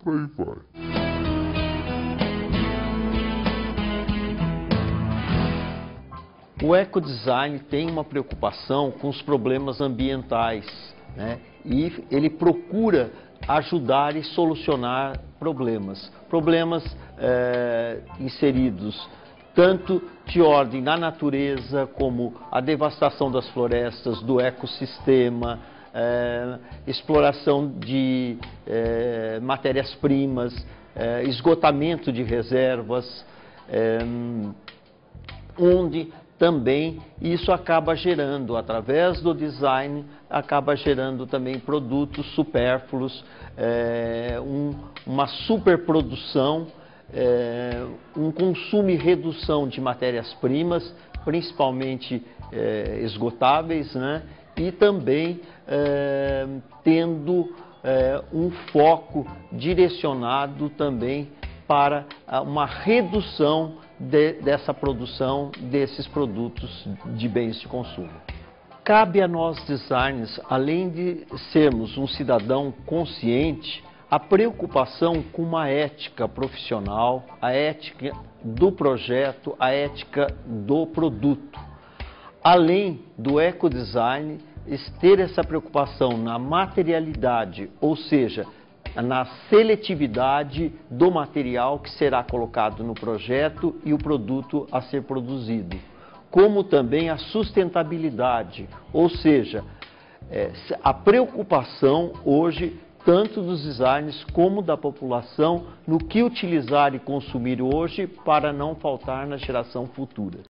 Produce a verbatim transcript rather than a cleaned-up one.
por aí vai. O ecodesign tem uma preocupação com os problemas ambientais, né? E ele procura ajudar e solucionar problemas. Problemas é, inseridos tanto de ordem na natureza, como a devastação das florestas, do ecossistema, é, exploração de é, matérias-primas, é, esgotamento de reservas, é, onde também isso acaba gerando, através do design, acaba gerando também produtos supérfluos, é, um, uma superprodução, é, um consumo e redução de matérias-primas, principalmente é, esgotáveis, né? E também é, tendo é, um foco direcionado também para uma redução de, dessa produção desses produtos de bens de consumo. Cabe a nós designers, além de sermos um cidadão consciente, a preocupação com uma ética profissional, a ética do projeto, a ética do produto. Além do ecodesign, ter essa preocupação na materialidade, ou seja, na seletividade do material que será colocado no projeto e o produto a ser produzido, como também a sustentabilidade, ou seja, é, a preocupação hoje tanto dos designers como da população no que utilizar e consumir hoje para não faltar na geração futura.